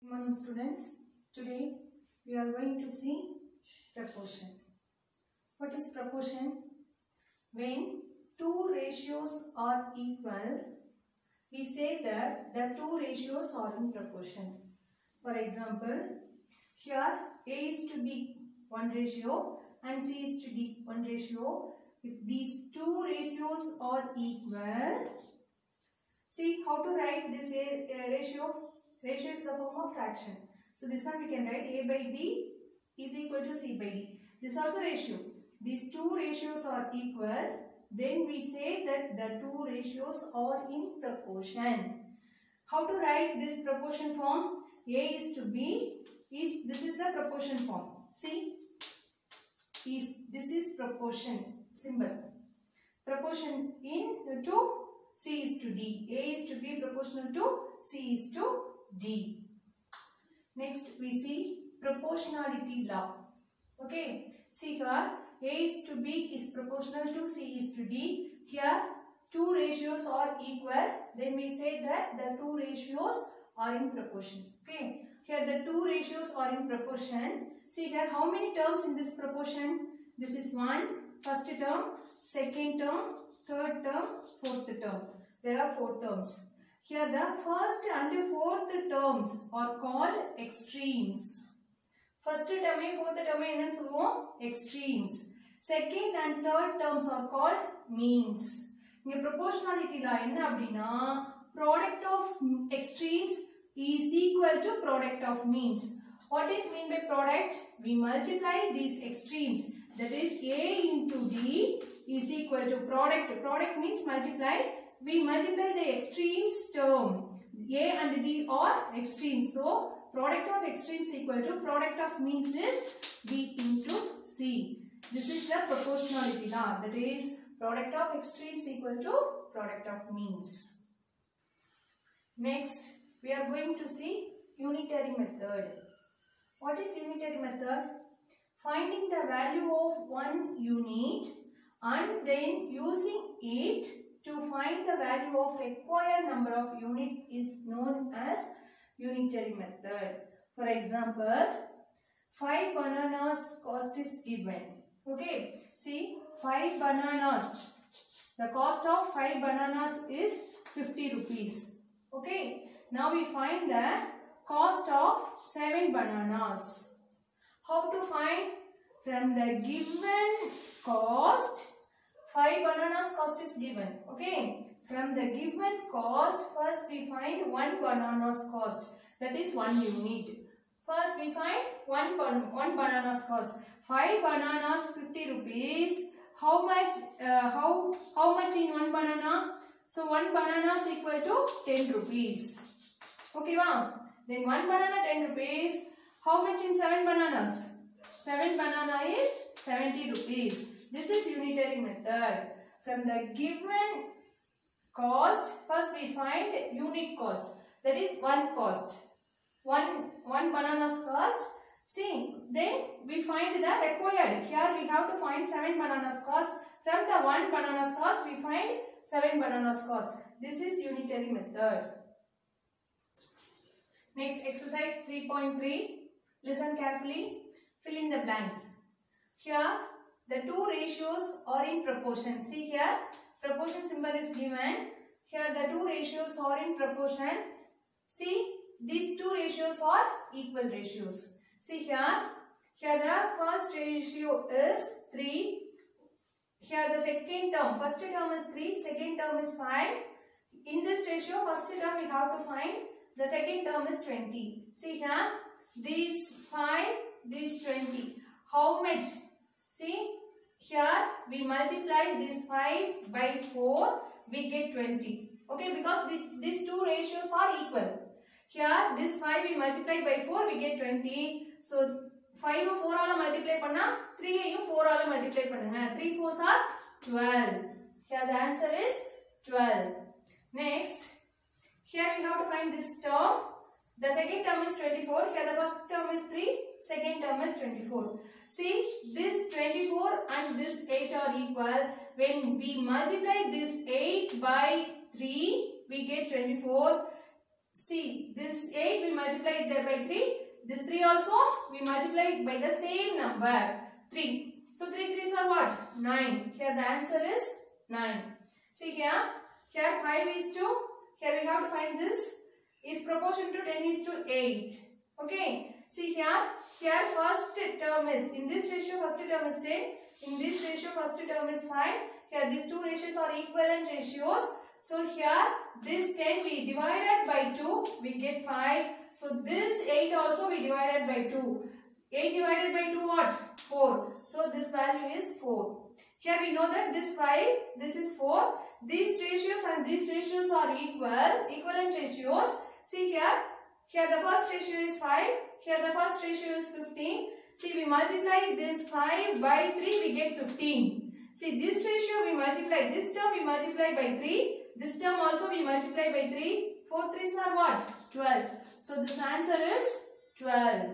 Morning students, today we are going to see proportion. What is proportion? When two ratios are equal, we say that the two ratios are in proportion. For example, here A is to B 1 ratio and C is to D 1 ratio. If these two ratios are equal, see how to write this ratio. Ratio is the form of fraction. So this one we can write A by B is equal to C by D. This also ratio. These two ratios are equal. Then we say that the two ratios are in proportion. How to write this proportion form? A is to B is, this is the proportion form. See, this is proportion symbol. Proportion in to C is to D. A is to B proportional to C is to D. Next we see proportionality law. Okay, see here A is to B is proportional to C is to D. Here two ratios are equal. Then we say that the two ratios are in proportion. Okay, here the two ratios are in proportion. See here how many terms in this proportion? This is one, first term, second term, third term, fourth term. There are four terms. Here the first and fourth terms are called extremes. First term and fourth term enna solluvom? Extremes. Second and third terms are called means. Inga proportionality law enna appadina product of extremes is equal to product of means. What is mean by product? We multiply these extremes. That is A into D is equal to product. Product means multiply. We multiply the extremes term. A and D are extremes. So, product of extremes equal to product of means is B into C. This is the proportionality law. That is, product of extremes equal to product of means. Next, we are going to see unitary method. What is unitary method? Finding the value of one unit and then using it to find the value of required number of unit is known as unitary method. For example, 5 bananas cost is given. Okay, see 5 bananas. The cost of 5 bananas is 50 rupees. Okay, now we find the cost of 7 bananas. How to find? From the given cost, 5 bananas cost is given. Okay. From the given cost, first we find 1 banana's cost. That is 1 unit. First we find 1 banana's cost. 5 bananas 50 rupees. How much? How much in 1 banana? So 1 banana is equal to 10 rupees. Okay, wow. Then 1 banana 10 rupees. How much in 7 bananas? 7 banana is 70 rupees. This is unitary method. From the given cost, first we find unit cost. That is 1 cost. 1 banana's cost. See, then we find the required. Here we have to find 7 bananas cost. From the 1 banana's cost, we find 7 bananas cost. This is unitary method. Next, exercise 3.3. Listen carefully. Fill in the blanks. Here, the two ratios are in proportion. See here, proportion symbol is given. Here, the two ratios are in proportion. See, these two ratios are equal ratios. See here the first ratio is 3. Here, the second term, first term is 3, second term is 5. In this ratio, first term we have to find, the second term is 20. See here, these 5, these 20. How much? See, here we multiply this 5 by 4, we get 20. Okay, because these two ratios are equal. Here, this 5 we multiply by 4, we get 20. So, 5 4 ஆல multiply பண்ணா 3 ஐயும் 4 ஆல multiply பண்ணுங்க. 3 4s are 12. Here the answer is 12. Next, here we have to find this term. The second term is 24. Here the first term is 3. Second term is 24. See, this 24 and this 8 are equal. When we multiply this 8 by 3, we get 24. See, this 8 we multiply it there by 3. This 3 also we multiply it by the same number 3. So 3 3s are what? 9. Here the answer is 9. See here 5 is to, here we have to find this is proportion to 10 is to 8. Okay. See here first term is, in this ratio first term is 10. In this ratio first term is 5. Here these two ratios are equivalent ratios. So here this 10 we divided by 2, we get 5. So this 8 also we divided by 2. 8 divided by 2 what? 4. So this value is 4. Here we know that this 5, this is 4. These ratios and these ratios are equivalent ratios. See here the first ratio is 5. Here the first ratio is 15. See, we multiply this 5 by 3, we get 15. See, this ratio we multiply, this term we multiply by 3. This term also we multiply by 3. 4 3s are what? 12. So this answer is 12.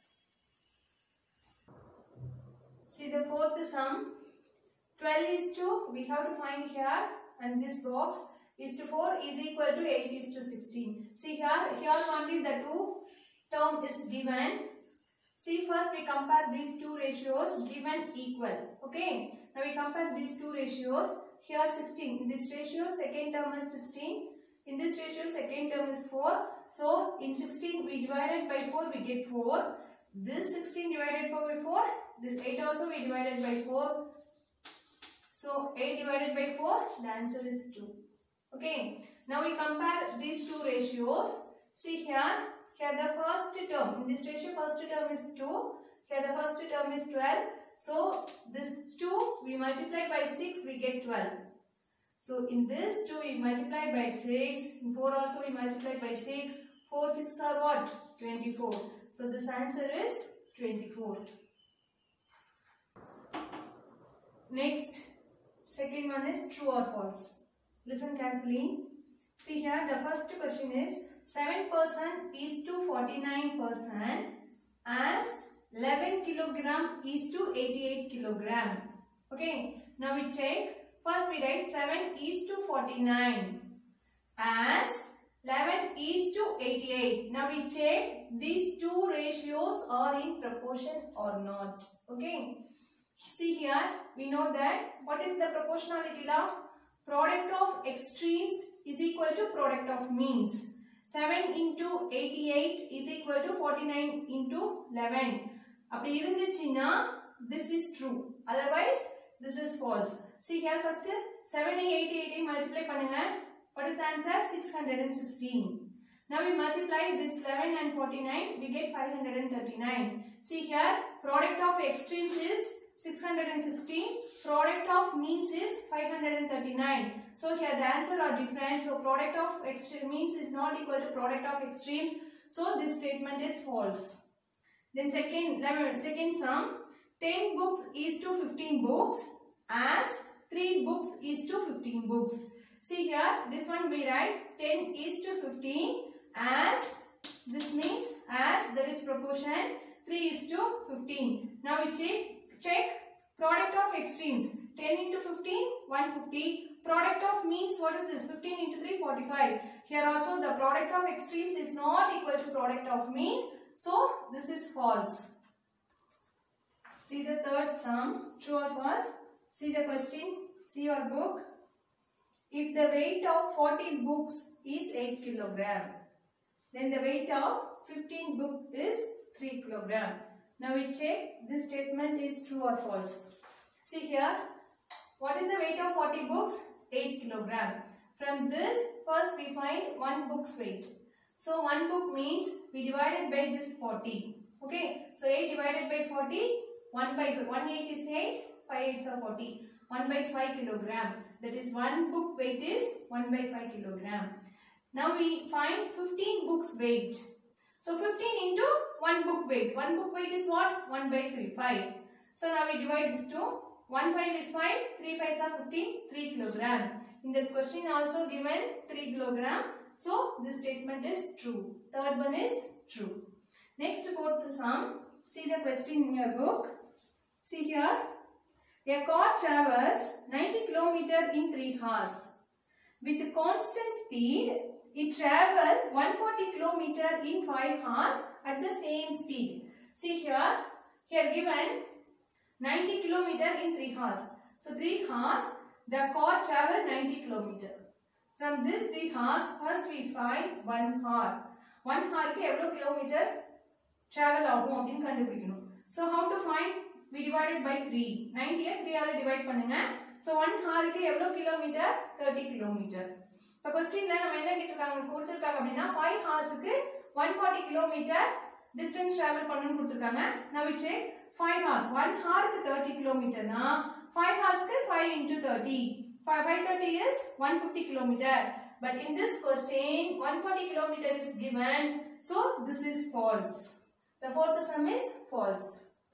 See the fourth sum. 12 is to, we have to find here, and this box is to 4 is equal to 8 is to 16. See here only the two term is given. See, first we compare these two ratios given equal. Okay. Now we compare these two ratios. Here 16. In this ratio second term is 16. In this ratio second term is 4. So in 16 we divided by 4, we get 4. This 16 divided by 4. This 8 also we divided by 4. So 8 divided by 4, the answer is 2. Okay. Now we compare these two ratios. See here the first term, in this ratio first term is 2. Here the first term is 12. So this 2 we multiply by 6, we get 12. So in this 2 we multiply by 6. In 4 also we multiply by 6. 4 6 are what? 24. So this answer is 24. Next, second one is true or false. Listen carefully. See here the first question is 7% is to 49% as 11 kilogram is to 88 kilogram. Okay. Now we check. First we write 7 is to 49 as 11 is to 88. Now we check these two ratios are in proportion or not. Okay. See here we know that what is the proportionality law? Product of extremes is equal to product of means. 7 into 88 is equal to 49 into 11. அப்படி இருந்துச்சுன்னா this is true. Otherwise this is false. See here first 7 88 multiply பண்ணுங்க. What is the answer? 616. Now we multiply this 11 and 49, we get 539. See here product of extremes is 616. Product of means is 539. So here the answer are different. So product of means is not equal to product of extremes. So this statement is false. Then second sum, 10 books is to 15 books as 3 books is to 15 books. See here this one we write 10 is to 15 as, this means as, that is proportion, 3 is to 15. Now we check product of extremes. 10 into 15, 150. Product of means, what is this? 15 into 3, 45. Here also the product of extremes is not equal to product of means. So this is false. See the third sum, true or false. See the question, see your book. If the weight of 40 books is 8 kilogram, then the weight of 15 book is 3 kilogram. Now we check this statement is true or false. See here, what is the weight of 40 books? 8 kilogram. From this, first we find one book's weight. So one book means we divided by this 40. Okay. So 8 divided by 40, 1 by 1 8 is 8, 5 8s are 40. 1 by 5 kilogram. That is one book weight is 1 by 5 kilogram. Now we find 15 books weight. So 15 into 1 book weight. 1 book weight is what? 1 by 5. So now we divide this to 1 5 is 5, 3 5s are 15, 3 kilogram. In that question also given 3 kilogram. So this statement is true. Third one is true. Next fourth sum. See the question in your book. See here. A car travels 90 km in 3 hours. With constant speed, it travel 140 km in 5 hours at the same speed. See here given 90 km in 3 hours. So 3 hours, the car travel 90 km. From this 3 hours, first we find 1 hour. 1 hour ke evlo kilometer travel ஆகும் அப்படினு கண்டுபிடிக்கணும். So how to find? We divided by 3. 90 3 ஆல divide பண்ணுங்க. So 1 hour க்கு எவ்வளவு kilometre? 30 kilometre. இப்ப क्वेश्चनல நம்ம என்ன கேட்டிருக்காங்க கொடுத்திருக்காங்க அப்படினா 5 hours க்கு 140 கிலோமீட்டர் distance travel பண்ணனும் கொடுத்திருக்காங்க. Now we check 5 hours. 1 hour க்கு 30 கிலோமீட்டர்னா 5 hours க்கு 5 into 30. 530 is 150 kilometer. But in this question 140 kilometer is given. So this is false. The fourth sum is false.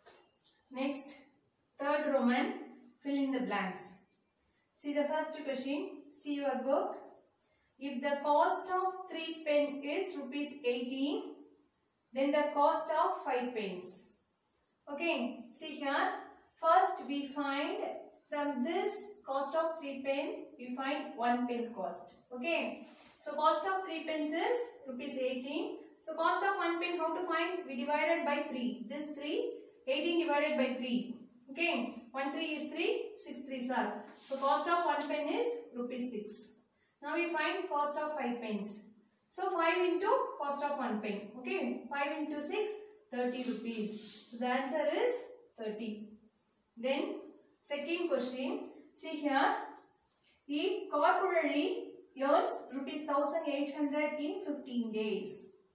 Next, third Roman, fill in the blanks. See the first question. See your book. If the cost of 3 pence is rupees 18, then the cost of 5 pence. Okay, see here. First we find from this cost of 3 pence, we find 1 pence cost. Okay, so cost of 3 pence is rupees 18. So cost of 1 pence, how to find? We divided by 3. This 3, 18 divided by 3. Okay, 1 3 is 3, 6 3s are. So cost of 1 pence is rupees 6. Now we find cost of 5 pence. So 5 into cost of 1 pence. Okay, 5 into 6, 30 rupees. So the answer is 30. Then second question. See here. If Corporally earns rupees 1800 in 15 days,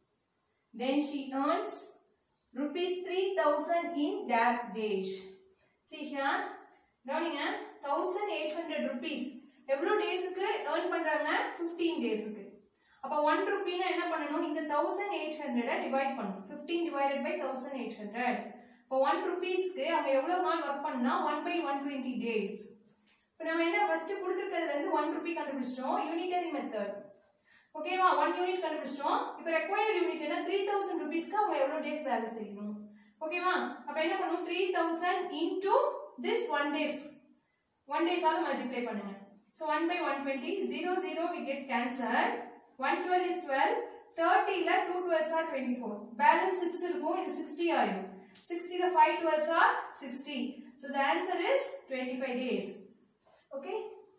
then she earns rupees 3000 in dash days. See here, கவனிங்க 1800 rupees எவ்வளவு டேஸ்க்கு earn பண்றாங்க? 15 டேஸ்க்கு. அப்ப 1 ரூபாய் னா என்ன பண்ணனும்? இந்த 1800 டிவைட் பண்ணனும். 15 divided by 1800. அப்ப 1 ரூபாய்க்கு அவங்க எவ்வளவு நாள் வர்க் பண்ணா 1/120 days. இப்போ நாம என்ன ஃபர்ஸ்ட் கொடுத்திருக்கிறதுல இருந்து 1 ரூபாய் கண்டுபிடிச்சிட்டோம். Unitary method. ஓகேவா? 1 யூனிட் கண்டுபிடிச்சிட்டோம். இப்போ ரெக்வயர்ட் யூனிட் என்ன? 3000 ரூபாய்க்கு அவங்க எவ்வளவு டேஸ் வேலை செய்யணும்? ஓகேவா? அப்ப என்ன பண்ணுவோம்? 3000 into this 1 days. 1 days ஆல மல்டிப்ளை பண்ணுங்க. So 1/120, 0 0 we get cancelled. 112 is 12, 30 ல 2 12s are 24. Balance 6 இருக்கும். இது 60 ஆயிடும். 60 ல 5 12s are 60. So the answer is 25 days. Okay?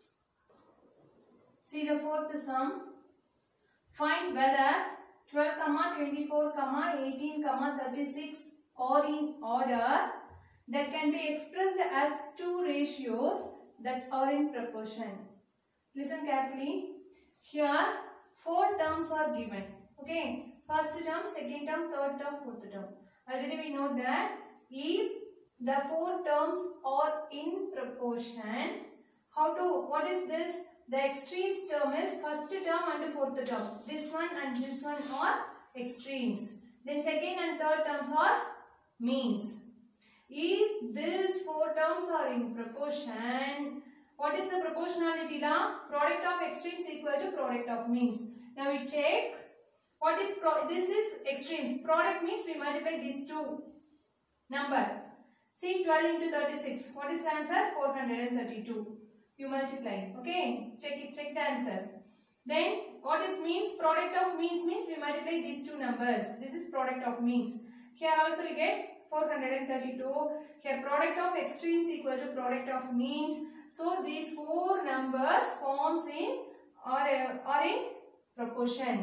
See the fourth sum. Find whether 12, 24, 18, 36 are in order that can be expressed as two ratios that are in proportion. Listen carefully. Here 4 terms are given. Okay, first term, second term, third term, fourth term. Already we know that if the 4 terms are in proportion, what is this? The extremes term is first term and fourth term. This one and this one are extremes. Then second and third terms are means. If these 4 terms are in proportion, what is the proportionality law? Product of extremes equal to product of means. Now we check. What is this is extremes. Product means we multiply these two number. See 12 into 36. What is the answer? 432. You multiply. Okay. Check it. Check the answer. Then what is means? Product of means means we multiply these two numbers. This is product of means. Here also we get 432. Here product of extremes equal to product of means. So these 4 numbers forms in are in proportion.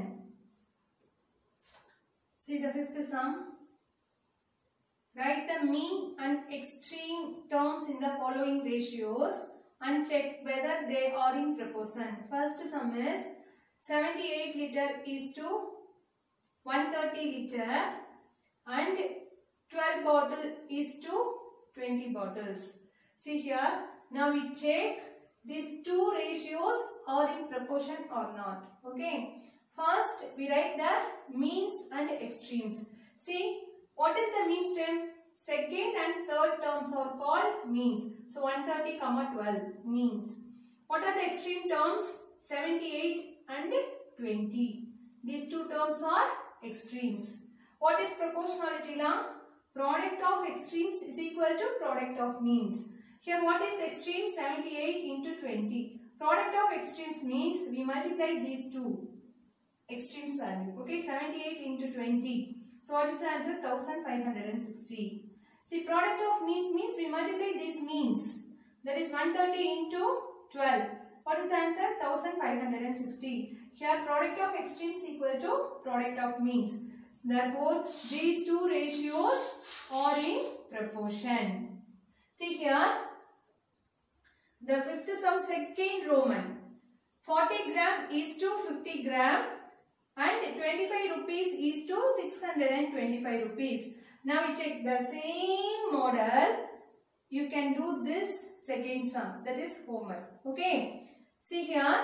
See the fifth sum. Write the mean and extreme terms in the following ratios and check whether they are in proportion. First sum is 78 liter is to 130 liter and 12 bottle is to 20 bottles. See here. Now we check these two ratios are in proportion or not. Okay. First we write the means and extremes. See what is the means term? Second and third terms are called means. So 130, 12 means. What are the extreme terms? 78 and 20. These two terms are extremes. What is proportionality law? Product of extremes is equal to product of means. Here what is extreme? 78 into 20. Product of extremes means we multiply these two extremes value. Okay, 78 into 20. So what is the answer? 1560. See, product of means we multiply these means. That is 130 into 12. What is the answer? 1560. Here product of extremes equal to product of means. Therefore, these two ratios are in proportion. See here, the fifth sum, second Roman. 40 gram is to 50 gram and 25 rupees is to 625 rupees. Now we check the same model. You can do this second sum, that is homework. Okay. See here.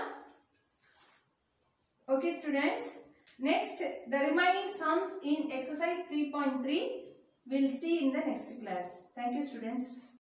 Okay students. Next, the remaining sums in exercise 3.3 we'll see in the next class. Thank you students.